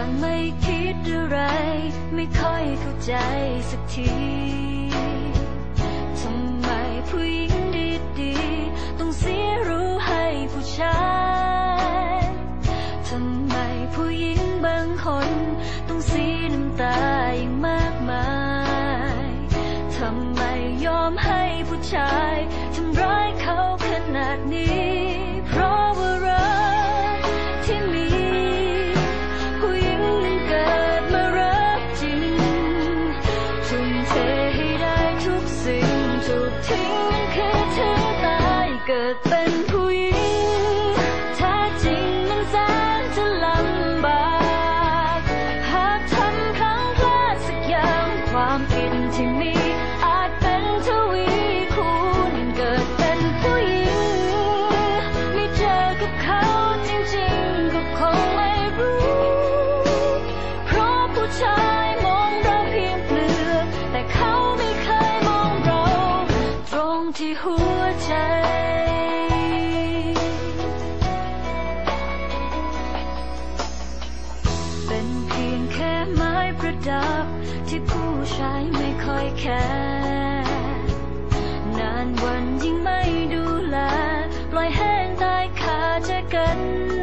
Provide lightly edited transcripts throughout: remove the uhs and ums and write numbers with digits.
างไม่คิดอะไรไม่ค่อยเข้าใจสักทีทำไมผู้หญิงดีๆต้องเสียรู้ให้ผู้ชายทำไมผู้หญิงบางคนต้องเสียน้ำตาอย่างมากมายทำไมยอมให้ผู้ชายทำร้ายเขาขนาดนี้เพราะว่ารักที่มีผู้หญิงนั้นเกิดมารักจริงทุ่มเทให้ได้ทุกสิ่งถูกทิ้งนั้นคือถึงตายเกิดเป็นผู้หญิงแท้จริงมันแสนจะลำบากหากทำพลั้งพลาดสักอย่างความผิดที่มีอาจเป็นทวีคูณเกิดเป็นผู้หญิงไม่เจอกับเขาจริงๆก็คงไม่รู้เพราะผู้ชายมองเราเพียงเปลือกแต่เขาไม่เคยมองเราตรงที่หัวใจเป็นเพียงแค่ไม้ประดับที่ผู้ชายไม่ค่อยแคร์นานวันยิ่งไม่ดูแลปล่อยแห้งตายคาใจกัน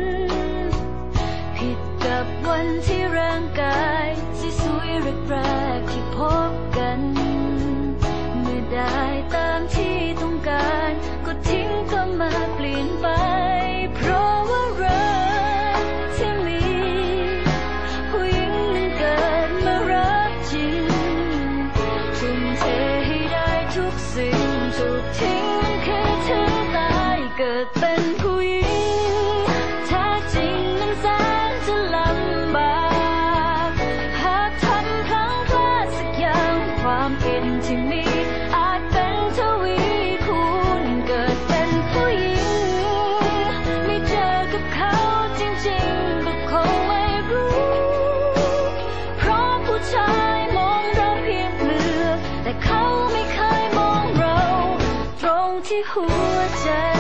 ผิดกับวันที่ร่างกายสวยๆแรกๆที่พบกันเมื่อได้ตามที่ต้องการก็ทิ้งก็มาเปลี่ยนไปเพราะว่ารักที่มีผู้หญิงนั้นเกิดมารักจริงทุ่มเทให้ได้ทุกสิ่งถูกทิ้งคือถึงตายเกิดเป็นผู้หญิงแท้จริงนั้นแสนจะลำบากหากทำพลั้งพลาดสักอย่างความผิดที่มีอาจเป็นทวีคูณเกิดเป็นผู้หญิงไม่เจอกับเขาจริงๆก็คงไม่รู้เพราะผู้ชายมองเราเพียงเปลือกแต่เขาไม่เคยมองเราตรงที่หัวใจ